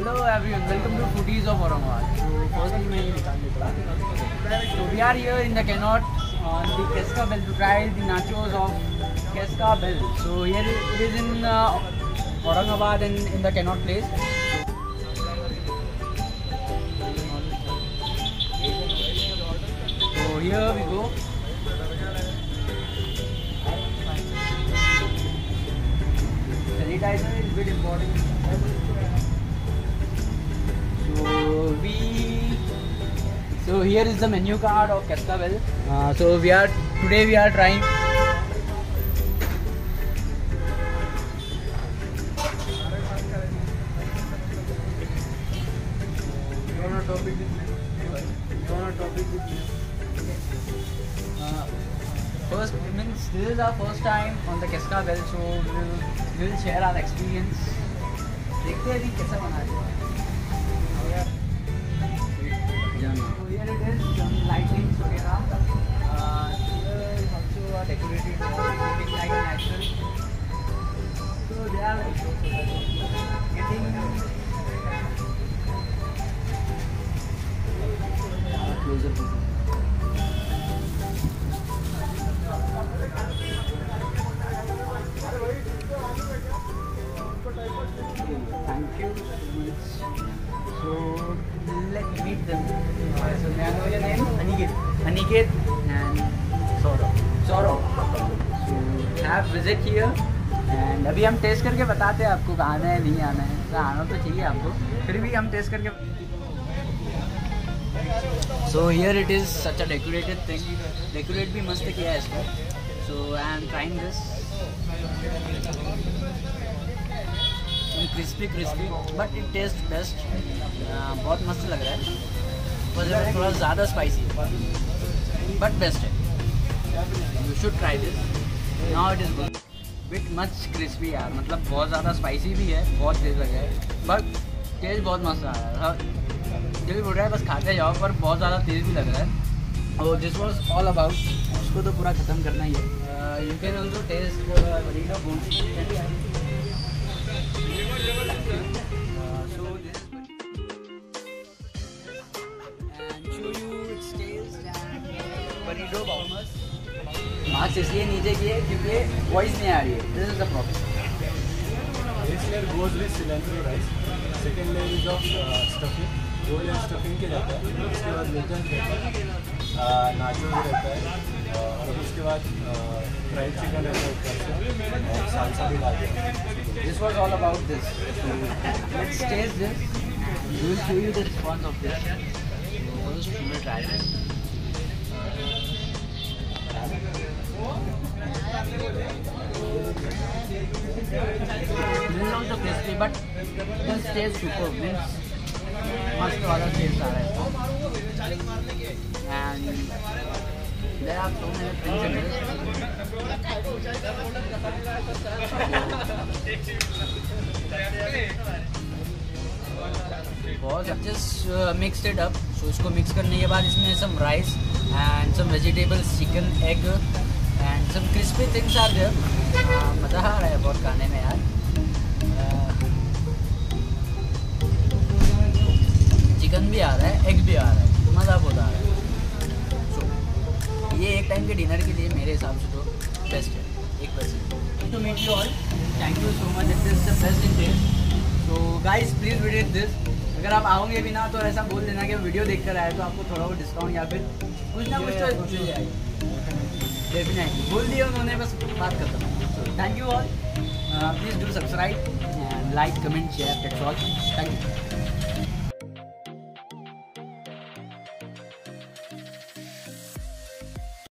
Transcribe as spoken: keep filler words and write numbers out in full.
Hello everyone, welcome to Foodies of Aurangabad. So firstly मैं ये निकाल देता हूँ. So we are here in the Cannot on the Keska Bell to try the nachos of Keska Bell. So here it is in uh, Aurangabad and in the Cannot place. So here we go. Sanitizer is very important. So we, so here is the menu card of Keska Bell. Uh, so we are today we are trying. Uh, first means this is our first time on the Keska Bell, so we will we'll share our experience. देखते हैं अभी कैसा बना है. So here it is, some lightings वगैरह. Uh, here is also decorated, looking like natural. So they are getting closer to them. Thank you so much. So let's meet them. So may I know your name? Aniket. Aniket and Saurabh. Saurabh. So have visit here. And अभी हम test करके बताते हैं आपको आना है नहीं आना है. तो आना तो चाहिए आपको. फिर भी हम टेस्ट करके. So here it is, such a decorated thing. Decorate भी मस्त किया है इसको. So I am trying this. Crispy crispy but it taste best. बहुत मस्त लग रहा है. बस थोड़ा ज़्यादा स्पाइसी है बट बेस्ट है. You should try this. Now it is good. Bit much crispy यार. मतलब बहुत ज़्यादा स्पाइसी भी है. बहुत तेज़ लग रहा है बट टेस्ट बहुत मस्त आ रहा है. दिल बोल रहा है बस खाते जाओ पर बहुत ज़्यादा तेज़ भी लग रहा है. और दिस वॉज ऑल अबाउट. उसको तो पूरा ख़त्म करना ही है. You can also taste burrito bone. Marks इसलिए नीचे किए क्योंकि वॉइस नहीं आ रही है. This is the problem. This layer goes with cilantro rice. Second layer is of uh, stuffing. दो लेयर स्टफिंग के रहता है. उसके बाद वेजन रहता है, नाचो भी रहता है और उसके बाद फ्राइड चिकन रहता है ऊपर से और सालसा भी डालते हैं. This was all about this. So let's taste this. We will show you the response of this. So first we will try this. This is also crispy, but this tastes super. Means must वाला taste आ रहा है. And there are so many things in this. Pause. I've just uh, mixed it up. So इसको mix करने के बाद इसमें some rice and some vegetables, chicken, egg and some crispy things are there. uh, मज़ा आ रहा है बहुत खाने में यार. चिकन भी आ रहा है, एग भी आ रहा है. मज़ा बहुत आ रहा है. So ये एक टाइम के डिनर के लिए मेरे हिसाब से तो बेस्ट है. एक percent to meet you all. Thank you so much. This is the best in taste. So guys please visit this. अगर आप आओगे भी ना तो ऐसा बोल देना कि वीडियो देख कर आए तो आपको थोड़ा बहुत डिस्काउंट या फिर कुछ ना कुछ तो मिल जाएगी. डेफिनेटली बोल दिया उन्होंने. बस बात करता हूँ. So thank you all. Please do subscribe and like comment share. That's all. Thank you.